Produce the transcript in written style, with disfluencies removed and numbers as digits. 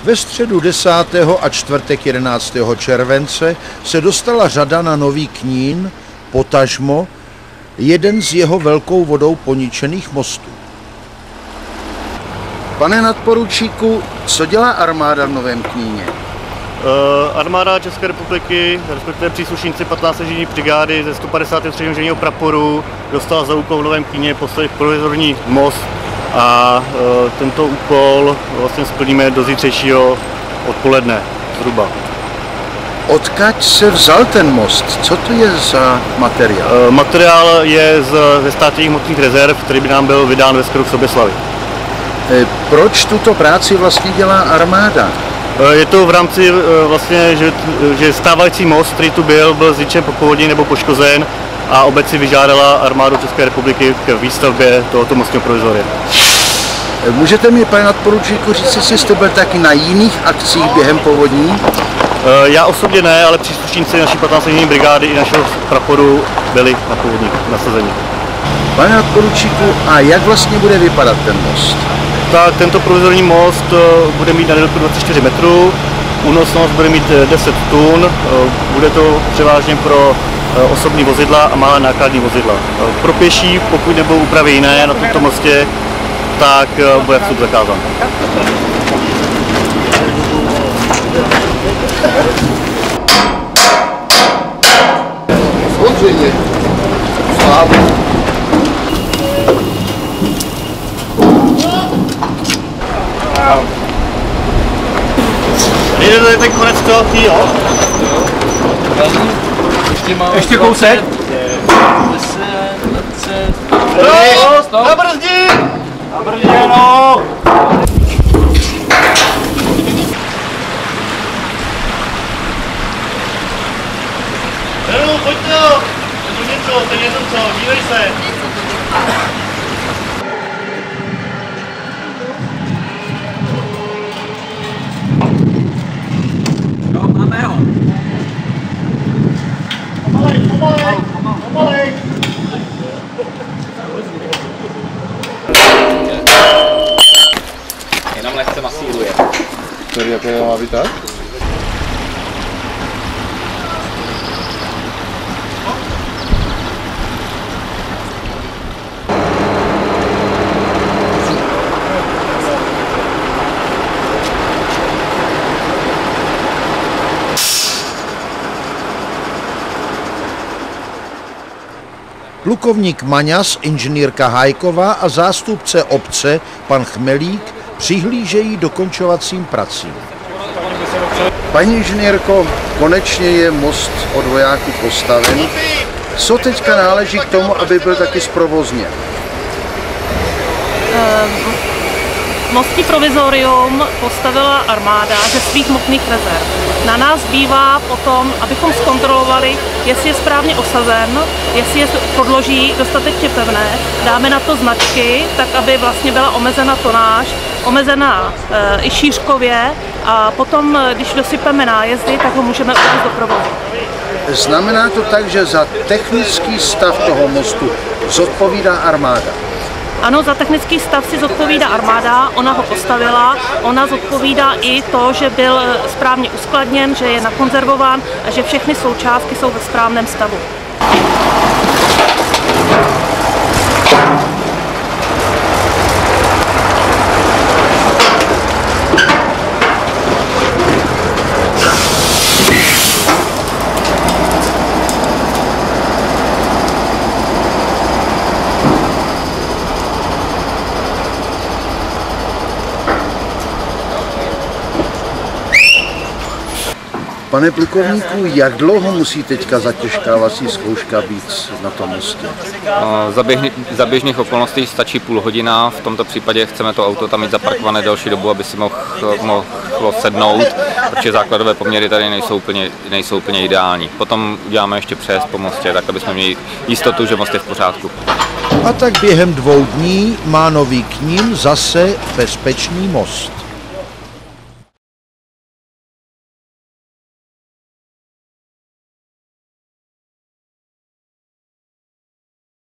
Ve středu 10. a čtvrtek 11. července se dostala řada na Nový Knín, potažmo jeden z jeho velkou vodou poničených mostů. Pane nadporučíku, co dělá armáda v Novém Kníně? Armáda České republiky, respektive příslušníci 15. inženýrní brigády ze 153. inženýrního praporu dostala za úkol v Novém Kníně postavit provizorní most a tento úkol vlastně splníme do zítřejšího odpoledne zhruba. Odkud se vzal ten most? Co to je za materiál? Materiál je ze státních hmotných rezerv, který by nám byl vydán ve skoro v Soběslavi. Proč tuto práci vlastně dělá armáda? Je to v rámci vlastně, že stávající most, který tu byl zničen po povodní nebo poškozen a obec si vyžádala armádu České republiky k výstavbě tohoto mostního provizoria. Můžete mi, pane nadporučíku, říct, jestli jste byl taky na jiných akcích během povodní? Já osobně ne, ale příslušníci naší 15. inženýrní brigády i našeho praporu byli na povodní nasazení. Pane nadporučíku, a jak vlastně bude vypadat ten most? Tak tento provizorní most bude mít na délku 24 metrů, únosnost bude mít 10 tun, bude to převážně pro osobní vozidla a malé nákladní vozidla. Pro pěší, pokud nebudou úpravy jiné na tomto mostě, tak bude vstup zakázán. Samozřejmě. Slávu. Jde tady ten konec toho, jo? Ještě kousek? Na brzdi! Na brzdi, no! Pojď to! To je něco, dívej se! Pomalej! Jenom lehce masíruje. Sorry, jak je má být tak? Plukovník Maňas, inženýrka Hájková a zástupce obce, pan Chmelík, přihlížejí dokončovacím pracím. Paní inženýrko, konečně je most od vojáků postaven. Co teďka náleží k tomu, aby byl taky zprovozněn? Mostní provizorium postavila armáda ze svých hmotných rezerv. Na nás bývá potom, abychom zkontrolovali, jestli je správně osazen, jestli je podloží dostatečně pevné. Dáme na to značky, tak aby vlastně byla omezena tonáž, omezená i šířkově a potom, když dosypeme nájezdy, tak ho můžeme uvést do provozu. Znamená to tak, že za technický stav toho mostu zodpovídá armáda? Ano, za technický stav si zodpovídá armáda, ona ho postavila, ona zodpovídá i to, že byl správně uskladněn, že je nakonzervován a že všechny součástky jsou ve správném stavu. Pane plukovníku, jak dlouho musí teďka zatěžkávací zkouška být na tom mostě? Za běžných okolností stačí půl hodina, v tomto případě chceme to auto tam mít zaparkované delší dobu, aby si mohlo sednout, protože základové poměry tady nejsou úplně ideální. Potom uděláme ještě přejezd po mostě, tak aby jsme měli jistotu, že most je v pořádku. A tak během 2 dní má Nový Knín zase bezpečný most.